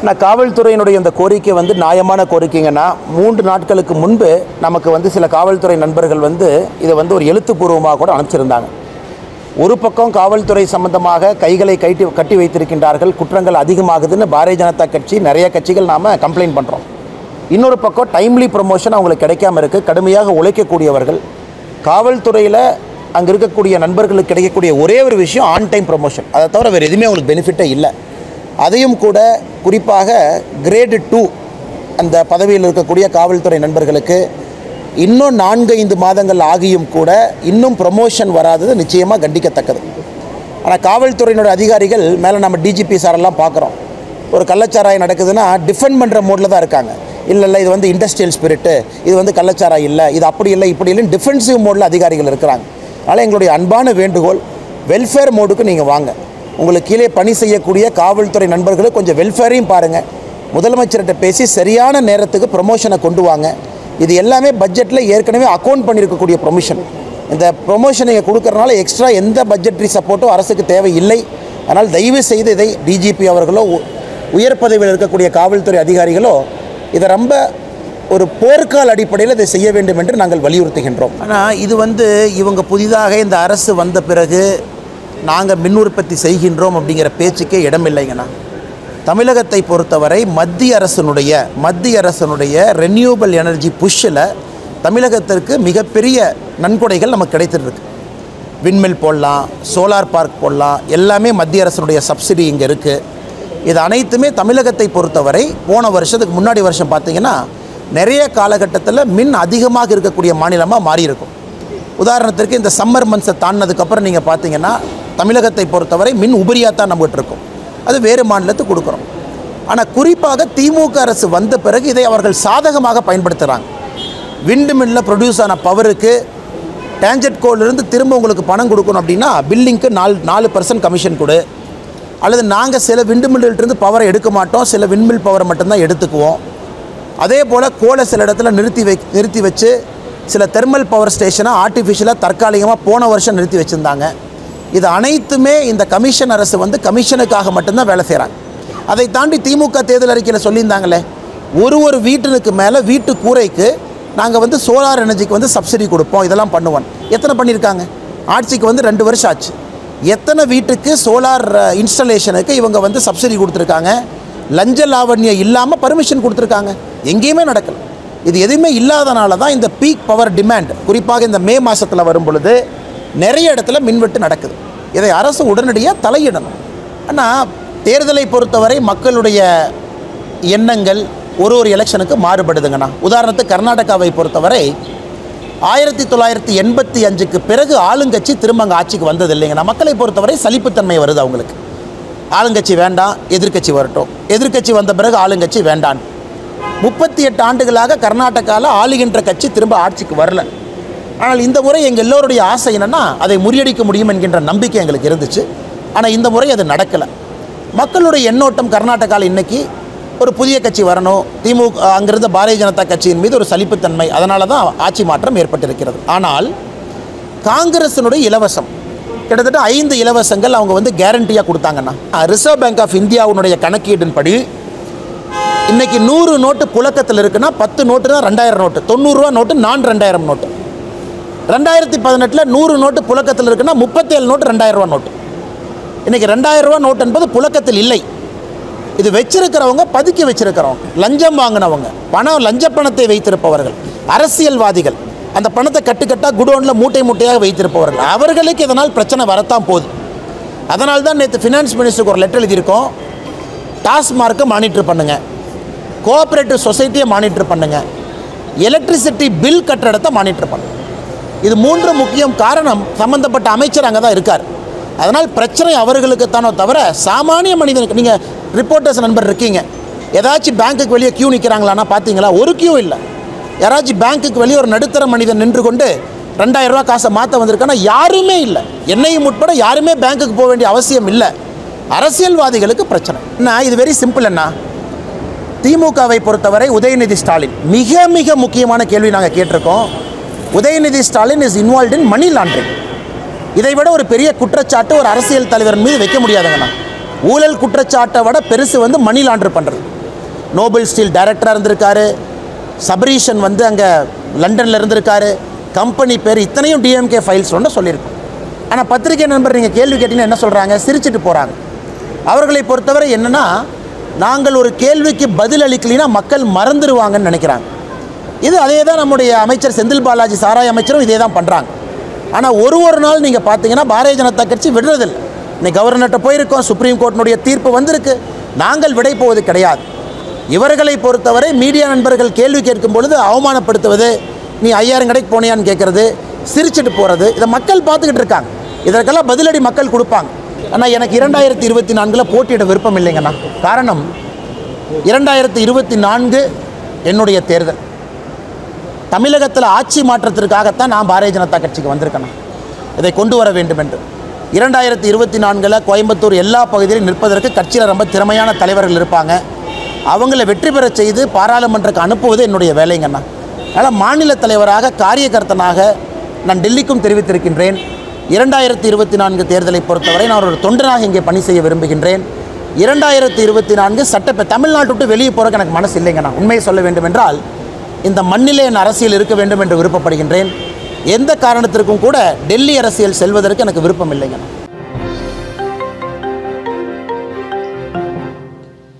நான் காவல்துறையினுடைய இந்த கோரிக்கை வந்து நியாயமான கோரிக்கைங்கன்னா 3 நாட்களுக்கு முன்பு நமக்கு வந்து சில காவல்துறை நண்பர்கள் வந்து இதை வந்து ஒரு எழுத்துப்பூர்வமாக கூட அனுப்பிச்சிருந்தாங்க. ஒரு பக்கம் காவல்துறை சம்பந்தமாக கைகளை கட்டி வைத்திருக்கின்றார்கள், குற்றங்கள் அதிகமாகுதுன்னு பாரதிய ஜனதா கட்சி நிறைய கட்சிகள் நாம் கம்ப்ளைண்ட் பண்ணுறோம். இன்னொரு பக்கம் டைம்லி ப்ரமோஷன் அவங்களுக்கு கிடைக்காம இருக்குது. கடுமையாக உழைக்கக்கூடியவர்கள் காவல்துறையில் அங்கே இருக்கக்கூடிய நண்பர்களுக்கு கிடைக்கக்கூடிய ஒரே ஒரு விஷயம் ஆன் டைம் ப்ரமோஷன். அதை தவிர வேறு எதுவுமே அவங்களுக்கு பெனிஃபிட்டே இல்லை. அதையும் கூட குறிப்பாக கிரேடு 2 அந்த பதவியில் இருக்கக்கூடிய காவல்துறை நண்பர்களுக்கு இன்னும் 4-5 மாதங்கள் ஆகியும் கூட இன்னும் ப்ரமோஷன் வராதது நிச்சயமாக கண்டிக்கத்தக்கது. ஆனால் காவல்துறையினுடைய அதிகாரிகள் மேலே நம்ம டிஜிபி சாரெல்லாம் பார்க்குறோம், ஒரு கள்ளச்சாராயம் நடக்குதுன்னா டிஃபெண்ட் பண்ணுற மோடில் தான் இருக்காங்க. இல்லை இது வந்து இண்டஸ்ட்ரியல் ஸ்பிரிட்டு, இது வந்து கள்ளச்சாராயம் இல்லை, இது அப்படி இல்லை இப்படி இல்லைன்னு டிஃபென்சிவ் மோடில் அதிகாரிகள் இருக்கிறாங்க. அதனால் எங்களுடைய அன்பான வேண்டுகோள், வெல்ஃபேர் மோடுக்கு நீங்கள் வாங்க. உங்களுக்கு கீழே பணி செய்யக்கூடிய காவல்துறை நண்பர்களுக்கு கொஞ்சம் வெல்ஃபேரையும் பாருங்கள். முதலமைச்சர்கிட்ட பேசி சரியான நேரத்துக்கு ப்ரொமோஷனை கொண்டு வாங்க. இது எல்லாமே பட்ஜெட்டில் ஏற்கனவே அக்கௌண்ட் பண்ணியிருக்கக்கூடிய ப்ரொமோஷன். இந்த ப்ரொமோஷனை நீங்கள் கொடுக்கறனால எக்ஸ்ட்ரா எந்த பட்ஜெட்ரி சப்போர்ட்டும் அரசுக்கு தேவையில்லை. அதனால் தயவு செய்து இதை டிஜிபி அவர்களோ உயர் பதவியில் இருக்கக்கூடிய காவல்துறை அதிகாரிகளோ இதை ரொம்ப ஒரு போர்க்கால அடிப்படையில் இதை செய்ய வேண்டும் என்று நாங்கள் வலியுறுத்துகின்றோம். ஆனால் இது வந்து இவங்க புதிதாக இந்த அரசு வந்த பிறகு நாங்கள் மின் உற்பத்தி செய்கின்றோம் அப்படிங்கிற பேச்சுக்கே இடமில்லைங்கண்ணா. தமிழகத்தை பொறுத்தவரை மத்திய அரசனுடைய ரெனியூவபிள் எனர்ஜி புஷ்ஷில் தமிழகத்திற்கு மிகப்பெரிய நன்கொடைகள் நமக்கு கிடைத்திருக்கு. விண்மில் போடலாம், சோலார் பார்க் போடலாம், எல்லாமே மத்திய அரசனுடைய சப்சிடி இங்கே இருக்குது. இது அனைத்துமே தமிழகத்தை பொறுத்தவரை போன வருஷத்துக்கு முன்னாடி வருஷம் பார்த்திங்கன்னா நிறைய காலகட்டத்தில் மின் அதிகமாக இருக்கக்கூடிய மாநிலமாக மாறி இருக்கும். உதாரணத்திற்கு இந்த சம்மர் மந்த்ஸை தாண்டினதுக்கப்புறம் நீங்கள் பார்த்தீங்கன்னா தமிழகத்தை பொறுத்தவரை மின் உபரியாக தான் நம்மகிட்ட இருக்கும், அது வேறு மாநிலத்துக்கு கொடுக்குறோம். ஆனால் குறிப்பாக திமுக அரசு வந்த பிறகு இதை அவர்கள் சாதகமாக பயன்படுத்துகிறாங்க. விண்டு மில்லில் ப்ரொடியூஸ் ஆன பவருக்கு டேஞ்சட்கோலிருந்து திரும்ப உங்களுக்கு பணம் கொடுக்கணும் அப்படின்னா பில்லிங்க்கு 4% கமிஷன் கொடு, அல்லது நாங்கள் சில விண்டு மில்லிலிருந்து பவரை எடுக்க மாட்டோம், சில விண்மில் பவரை மட்டும்தான் எடுத்துக்குவோம். அதே போல் கோலை சில இடத்துல நிறுத்தி வச்சு சில தெர்மல் பவர் ஸ்டேஷனை ஆர்டிஃபிஷியலாக தற்காலிகமாக போன வருஷம் நிறுத்தி வச்சுருந்தாங்க. இது அனைத்துமே இந்த கமிஷன் அரசு வந்து கமிஷனுக்காக மட்டும்தான் வேலை செய்கிறாங்க. அதை தாண்டி திமுக தேர்தல் அறிக்கையில் சொல்லியிருந்தாங்களே, ஒரு வீட்டிற்கு மேலே வீட்டு கூரைக்கு நாங்கள் வந்து சோலார் எனர்ஜிக்கு வந்து சப்சிடி கொடுப்போம், இதெல்லாம் பண்ணுவோம். எத்தனை பண்ணியிருக்காங்க? ஆட்சிக்கு வந்து 2 வருஷம் ஆச்சு. எத்தனை வீட்டுக்கு சோலார் இன்ஸ்டலேஷனுக்கு இவங்க வந்து சப்சிடி கொடுத்துருக்காங்க? லஞ்ச லாவண்யம் இல்லாமல் பர்மிஷன் கொடுத்துருக்காங்க? எங்கேயுமே நடக்கலை. இது எதுவுமே இல்லாதனால தான் இந்த பீக் பவர் டிமாண்ட் குறிப்பாக இந்த மே மாதத்தில் வரும் பொழுது நிறைய இடத்துல மின்வெட்டு நடக்குது. இதை அரசு உடனடியாக தலையிடணும். ஆனால் தேர்தலை பொறுத்தவரை மக்களுடைய எண்ணங்கள் ஒரு எலெக்ஷனுக்கு மாறுபடுதுங்கண்ணா. உதாரணத்துக்கு கர்நாடகாவை பொறுத்தவரை 1985க்கு பிறகு ஆளுங்கட்சி திரும்ப அங்கே ஆட்சிக்கு வந்தது இல்லைங்கண்ணா. மக்களை பொறுத்தவரை சலிப்புத்தன்மை வருது அவங்களுக்கு. ஆளுங்கட்சி வேண்டாம், எதிர்க்கட்சி வரட்டும், எதிர்க்கட்சி வந்த பிறகு ஆளுங்கட்சி வேண்டான். 38 ஆண்டுகளாக கர்நாடகாவில் ஆளுகின்ற கட்சி திரும்ப ஆட்சிக்கு வரல. ஆனால் இந்த முறை எங்கள் எல்லோருடைய ஆசை என்னென்னா அதை முறியடிக்க முடியும் என்கின்ற நம்பிக்கை எங்களுக்கு இருந்துச்சு. ஆனால் இந்த முறை அது நடக்கலை. மக்களுடைய எண்ணோட்டம் கர்நாடகாவில் இன்றைக்கி ஒரு புதிய கட்சி வரணும், திமுக அங்கிருந்த பாரதிய ஜனதா கட்சியின் மீது ஒரு சலிப்புத்தன்மை, அதனால தான் ஆட்சி மாற்றம் ஏற்பட்டிருக்கிறது. ஆனால் காங்கிரஸினுடைய இலவசம் கிட்டத்தட்ட 5 இலவசங்கள் அவங்க வந்து கேரண்டியாக கொடுத்தாங்கன்னா, ரிசர்வ் பேங்க் ஆஃப் இந்தியாவுடைய கணக்கீட்டின்படி இன்றைக்கி 100 நோட்டு புழக்கத்தில் இருக்குன்னா 10 நோட்டு தான் 2000 நோட்டு, 90 ரூபா நோட்டு நான் 2000 நோட்டு. 2018 100 நோட்டு புழக்கத்தில் இருக்குன்னா 37 நோட்டு 2000 ரூபா நோட்டு. இன்றைக்கி 2000 ரூபா நோட்டு என்பது புழக்கத்தில் இல்லை. இது வச்சிருக்கிறவங்க பதுக்கி வச்சிருக்கிறவங்க, லஞ்சம் வாங்கினவங்க, லஞ்ச பணத்தை வைத்திருப்பவர்கள், அரசியல்வாதிகள், அந்த பணத்தை கட்டுக்கட்டாக குடோனில் மூட்டையாக வைத்திருப்பவர்கள், அவர்களுக்கு இதனால் பிரச்சனை வரத்தான் போகுது. அதனால தான் நேற்று ஃபினான்ஸ் மினிஸ்டருக்கு ஒரு லெட்டர் எழுதியிருக்கோம். டாஸ்மார்க்கை மானிட்டர் பண்ணுங்கள், கோஆப்ரேட்டிவ் சொசைட்டியை மானிட்டர் பண்ணுங்கள், எலக்ட்ரிசிட்டி பில் கட்டுற இடத்தை மானிட்டர் பண்ணுங்கள். இது 3 முக்கியம். காரணம் சம்மந்தப்பட்ட அமைச்சர் அங்கே தான் இருக்கார். அதனால் பிரச்சனை அவர்களுக்குத்தானோ தவிர சாமானிய மனிதனுக்கு. நீங்கள் ரிப்போர்ட்டர்ஸ் நண்பர் இருக்கீங்க, ஏதாச்சும் பேங்க்குக்கு வெளியே கியூ நிற்கிறாங்களான்னா பார்த்தீங்களா? ஒரு கியூ இல்லை. யாராச்சும் பேங்க்குக்கு வெளியே ஒரு நடுத்தர மனிதன் நின்று கொண்டு 2000 ரூபா காசை மாற்ற வந்திருக்கானா? யாருமே இல்லை. என்னையும் உட்பட யாருமே பேங்க்குக்கு போக வேண்டிய அவசியம் இல்லை. அரசியல்வாதிகளுக்கு பிரச்சனை என்ன? இது வெரி சிம்பிள். என்ன திமுகவை பொறுத்தவரை உதயநிதி ஸ்டாலின் மிக முக்கியமான கேள்வி நாங்கள் கேட்டிருக்கோம். Udhayanidhi Stalin is involved in money laundering. இதை விட ஒரு பெரிய குற்றச்சாட்டு ஒரு அரசியல் தலைவர் மீது வைக்க முடியாதுங்கண்ணா. ஊழல் குற்றச்சாட்டை விட பெருசு வந்து மணி லாண்டர் பண்ணுறது. நோபல் ஸ்டீல் டைரக்டராக இருந்திருக்காரு, சபரீஷன் வந்து அங்கே லண்டனில் இருந்திருக்காரு, கம்பெனி பேர் இத்தனையும் டிஎம்கே ஃபைல்ஸ் ஒன்று சொல்லியிருக்கோம். ஆனால் பத்திரிகை நண்பர் நீங்கள் கேள்வி கேட்டிங்கன்னா என்ன சொல்கிறாங்க, சிரிச்சிட்டு போகிறாங்க. அவர்களை பொறுத்தவரை என்னென்னா, நாங்கள் ஒரு கேள்விக்கு பதில் அளிக்கலைன்னா மக்கள் மறந்துடுவாங்கன்னு நினைக்கிறாங்க. இது அதே தான் நம்முடைய அமைச்சர் செந்தில் பாலாஜி சாராய அமைச்சரும் இதே தான் பண்ணுறாங்க. ஆனால் ஒரு நாள் நீங்கள் பார்த்தீங்கன்னா பாரதிய ஜனதா கட்சி விடுறதில்லை. இன்னைக்கு கவர்னர்கிட்ட போயிருக்கோம், சுப்ரீம் கோர்ட்டினுடைய தீர்ப்பு வந்திருக்கு, நாங்கள் விடை போவது கிடையாது. இவர்களை பொறுத்தவரை மீடியா நண்பர்கள் கேள்வி கேட்கும் பொழுது அவமானப்படுத்துவது, நீ 5000 கடைக்கு போனியான்னு கேட்குறது, சிரிச்சிட்டு போகிறது, இதை மக்கள் பார்த்துக்கிட்டு இருக்காங்க. இதற்கெல்லாம் பதிலடி மக்கள் கொடுப்பாங்க. ஆனால் எனக்கு 2024 போட்டியிட விருப்பம் இல்லைங்கண்ணா. காரணம், 2024 என்னுடைய தேர்தல். தமிழகத்தில் ஆட்சி மாற்றத்திற்காகத்தான் நான் பாரதிய ஜனதா கட்சிக்கு வந்திருக்கேன். இதை கொண்டு வர வேண்டும் என்று 2024 கோயம்புத்தூர் எல்லா பகுதியிலும் நிற்பதற்கு கட்சியில் ரொம்ப திறமையான தலைவர்கள் இருப்பாங்க. அவங்கள வெற்றி பெற செய்து பாராளுமன்றத்துக்கு அனுப்புவது என்னுடைய வேலைங்கண்ணா. அதனால் மாநில தலைவராக காரியகர்த்தனாக நான் டெல்லிக்கும் தெரிவித்திருக்கின்றேன். 2024 தேர்தலை பொறுத்தவரை நான் ஒரு தொண்டனாக இங்கே பணி செய்ய விரும்புகின்றேன். 2024 தமிழ்நாட்டை விட்டு வெளியே போகிறக்கு எனக்கு மனசு இல்லைங்கண்ணா. உண்மையை சொல்ல வேண்டும் என்றால் இந்த மண்ணிலே என் அரசியல் இருக்க வேண்டும் என்று விருப்பப்படுகின்றேன். எந்த காரணத்திற்கும் கூட டெல்லி அரசியல் செல்வதற்கு எனக்கு விருப்பம் இல்லைங்கண்ணா.